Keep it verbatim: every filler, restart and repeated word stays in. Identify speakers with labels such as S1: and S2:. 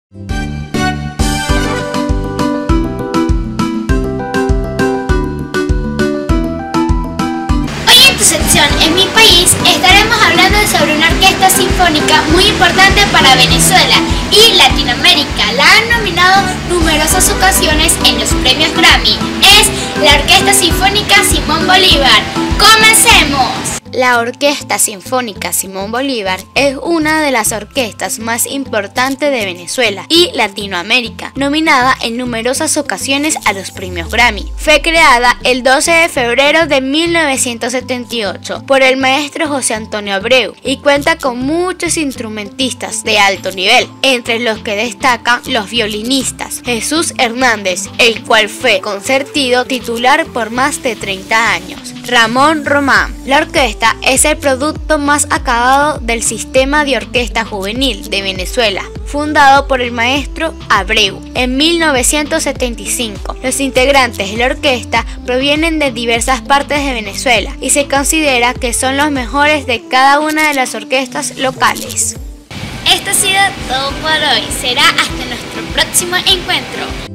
S1: Hoy en tu sección En mi país estaremos hablando sobre una orquesta sinfónica muy importante para Venezuela y Latinoamérica. La han nominado numerosas ocasiones en los premios Grammy. Es la Orquesta Sinfónica Simón Bolívar. ¡Comencemos!
S2: La Orquesta Sinfónica Simón Bolívar es una de las orquestas más importantes de Venezuela y Latinoamérica, nominada en numerosas ocasiones a los premios Grammy. Fue creada el doce de febrero de mil novecientos setenta y ocho por el maestro José Antonio Abreu y cuenta con muchos instrumentistas de alto nivel, entre los que destacan los violinistas Jesús Hernández, el cual fue concertino titular por más de treinta años, Ramón Román. La orquesta es el producto más acabado del sistema de orquesta juvenil de Venezuela, fundado por el maestro Abreu en mil novecientos setenta y cinco. Los integrantes de la orquesta provienen de diversas partes de Venezuela y se considera que son los mejores de cada una de las orquestas locales.
S1: Esto ha sido todo por hoy. Será hasta nuestro próximo encuentro.